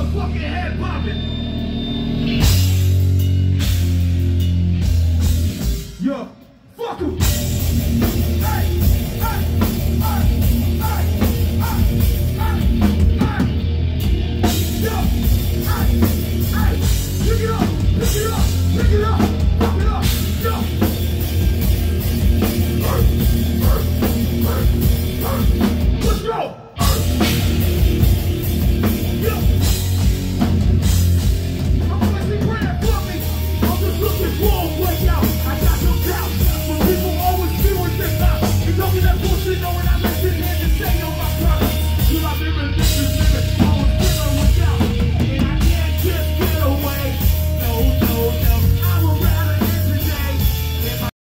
motherfucking head popping. Yo, fuck him. Hey, hey, hey, hey, hey, hey, hey. Yo, hey, hey, pick it up, pick it up, pick it up, fuck it up, yo.